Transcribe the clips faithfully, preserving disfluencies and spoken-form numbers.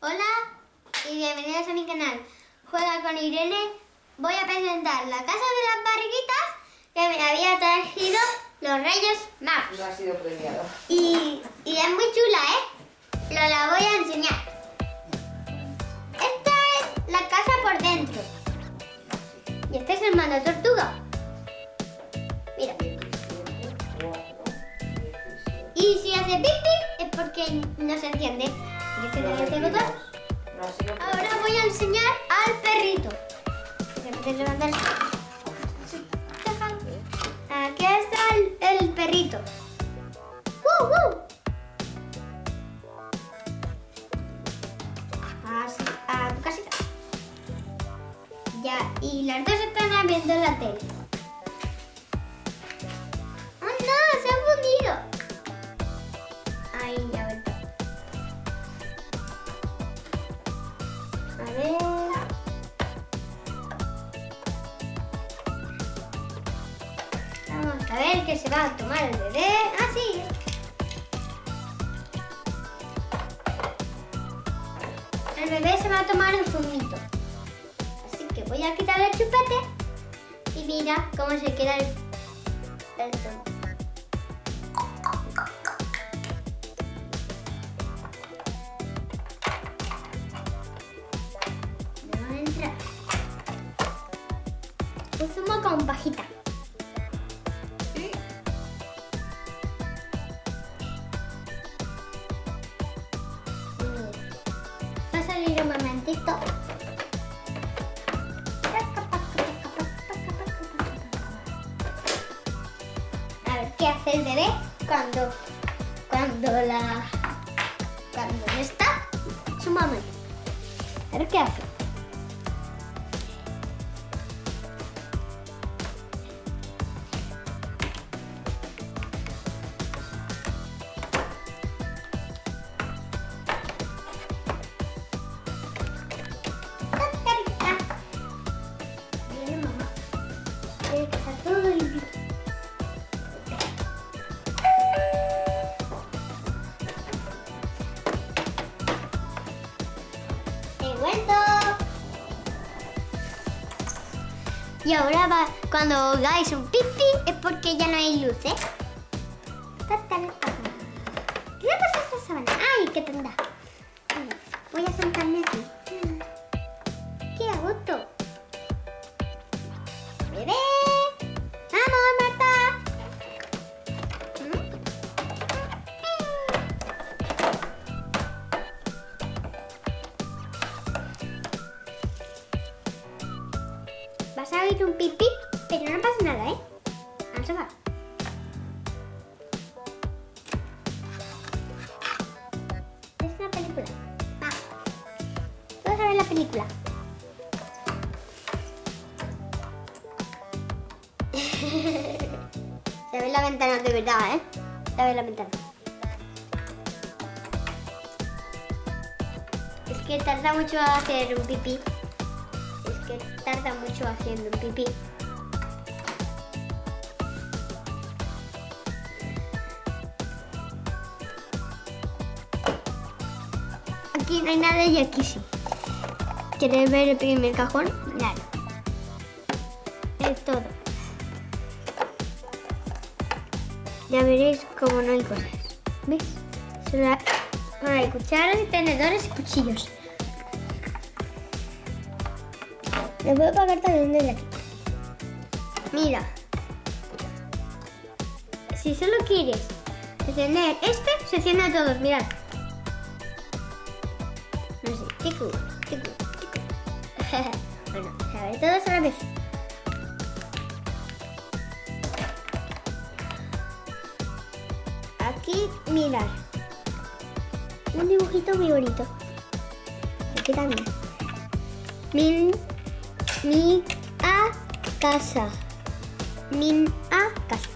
Hola y bienvenidos a mi canal Juega con Irene. Voy a presentar la casa de las barriguitas que me había traído los Reyes Magos. No ha sido premiado. Y, y es muy chula, ¿eh? Lo la voy a enseñar. Esta es la casa por dentro. Y este es el mando tortuga. Mira. Y si hace pip pip es porque no se enciende. Y este también tiene botón. Ahora voy a enseñar al perrito. Aquí está el, el perrito. ¡Uh, uh! Así, a tu casita. Ya, y las dos están viendo la tele. ¡Oh no! ¡Se ha fundido! Ahí, ya ven. A ver. Vamos a ver qué se va a tomar el bebé. Ah, sí. El bebé se va a tomar el zumito. Así que voy a quitar el chupete. Y mira cómo se queda el, el zumo. No entra. Un zumo con pajita. Va a salir un momentito. A ver qué hace el bebé cuando cuando la cuando no está su mamá. A ver qué hace. He vuelto. Y ahora va, cuando hagáis un pipí es porque ya no hay luces. ¿Qué le pasa a esta sábana? ¡Ay, qué tonta! Voy a sentarme aquí. ¡Qué a gusto! ¡Bebé! ¡Vamos, Marta! Vas a oír un pipí, pero no pasa nada, ¿eh? Vamos a ver. Es una película. Va. Vamos a ver la película. Se ve la ventana de verdad, ¿eh? Se ve la ventana. Es que tarda mucho a hacer un pipí. Es que tarda mucho haciendo un pipí. Aquí no hay nada y aquí sí. ¿Quieres ver el primer cajón? Nada. Es todo. Ya veréis cómo no hay cosas. ¿Ves? Solo hay cucharas, tenedores y cuchillos. Les voy a pagar también desde aquí. Mira. Si solo quieres encender este, se enciende a todos. Mirad. No sé. Ticu, ticu, ticu. Bueno, a ver, todos a la vez. Aquí, mirad. Un dibujito muy bonito. Aquí también. Min, mi a casa. Min a casa.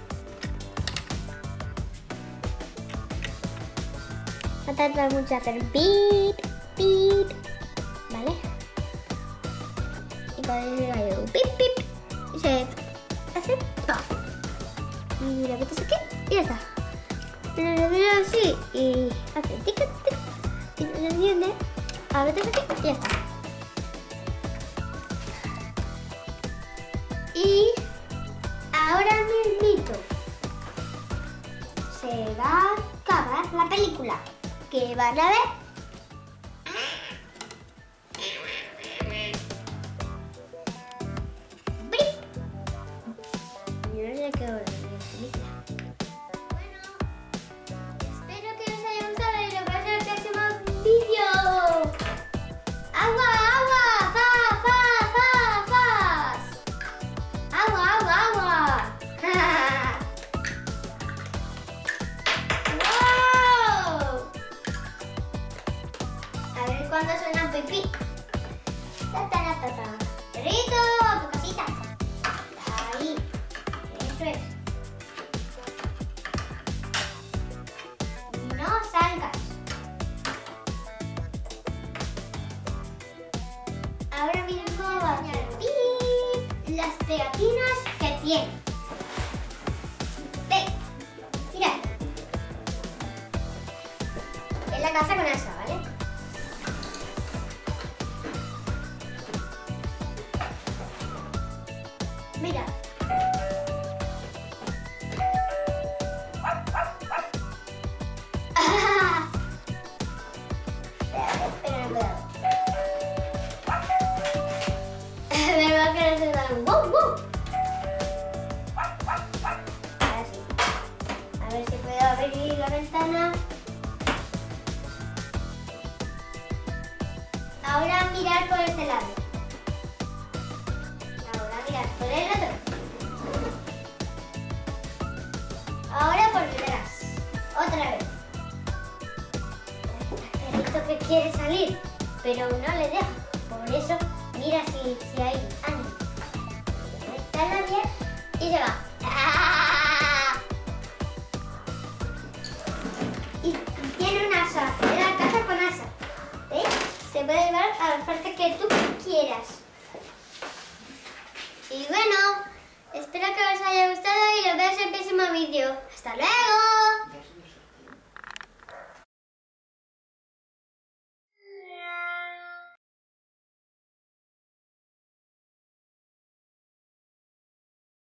Va a tardar mucho hacer pip, pip. ¿Vale? Y cuando diga yo pip, pip, se hace puff. Y la metes aquí y ya está. Lo así y hace tic, tic, y se enciende Ábrete aquí y ya está. Y ahora mismito se va a acabar la película que van a ver. ¡Brip! Yo no sé qué hora es la película. Bueno, espero que os haya gustado y nos vemos en el próximo vídeo. ¡Agua, agua! ¡Fa, fa, fa, fas! ¡Agua, agua, agua! ¡Wow! A ver cuándo suena pipí. Ta, ta, ta, ta, ta. ¡Perrito! ¡A tu casita! Ahí. Eso es. No salgas. Ahora mismo va a hacer pip las pegatinas que tiene. Ve, mira. Es la casa con asa, ¿vale? Mira. Ah. Espera, espera, cuidado. Me va a querer hacer algo. ¡Wow, wow! Ahora sí. A ver si puedo abrir la ventana. Ahora mirar por este lado. Ahora mirar por el otro. Ahora por detrás. Otra vez. El perrito que quiere salir, pero no le deja. Por eso mira si, si hay alguien. No está nadie y se va. ¡Ah! Y tiene un asa. Es la casa con asa. ¿Ves? Se puede llevar a las partes que tú quieras. Y bueno, espero que os haya gustado y nos vemos en el próximo vídeo. ¡Hasta luego!